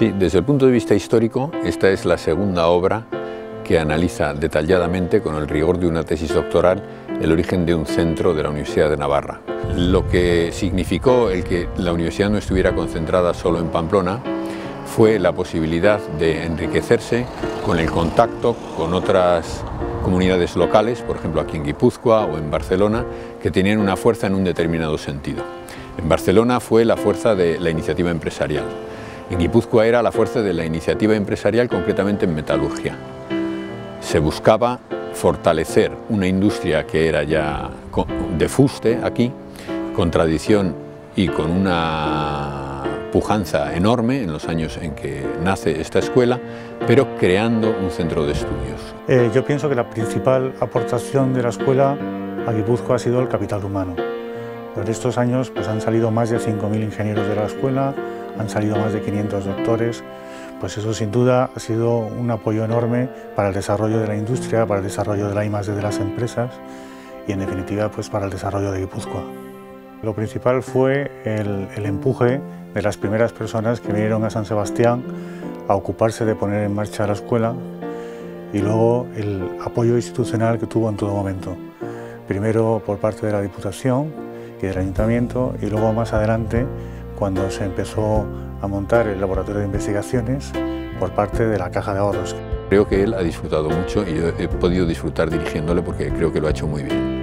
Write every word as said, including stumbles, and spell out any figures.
Sí, desde el punto de vista histórico, esta es la segunda obra que analiza detalladamente, con el rigor de una tesis doctoral, el origen de un centro de la Universidad de Navarra. Lo que significó el que la universidad no estuviera concentrada solo en Pamplona fue la posibilidad de enriquecerse con el contacto con otras comunidades locales, por ejemplo aquí en Guipúzcoa o en Barcelona, que tenían una fuerza en un determinado sentido. En Barcelona fue la fuerza de la iniciativa empresarial. En Guipúzcoa era la fuerza de la iniciativa empresarial, concretamente en metalurgia. Se buscaba fortalecer una industria que era ya de fuste aquí, con tradición y con una pujanza enorme en los años en que nace esta escuela, pero creando un centro de estudios. Eh, yo pienso que la principal aportación de la escuela a Guipúzcoa ha sido el capital humano. En estos años pues, han salido más de cinco mil ingenieros de la escuela, han salido más de quinientos doctores, pues eso sin duda ha sido un apoyo enorme para el desarrollo de la industria, para el desarrollo de la I más D de las empresas y en definitiva pues para el desarrollo de Guipúzcoa. Lo principal fue el, el empuje de las primeras personas que vinieron a San Sebastián a ocuparse de poner en marcha la escuela y luego el apoyo institucional que tuvo en todo momento. Primero por parte de la Diputación y del Ayuntamiento y luego más adelante cuando se empezó a montar el laboratorio de investigaciones por parte de la Caja de Ahorros. Creo que él ha disfrutado mucho y yo he podido disfrutar dirigiéndole porque creo que lo ha hecho muy bien.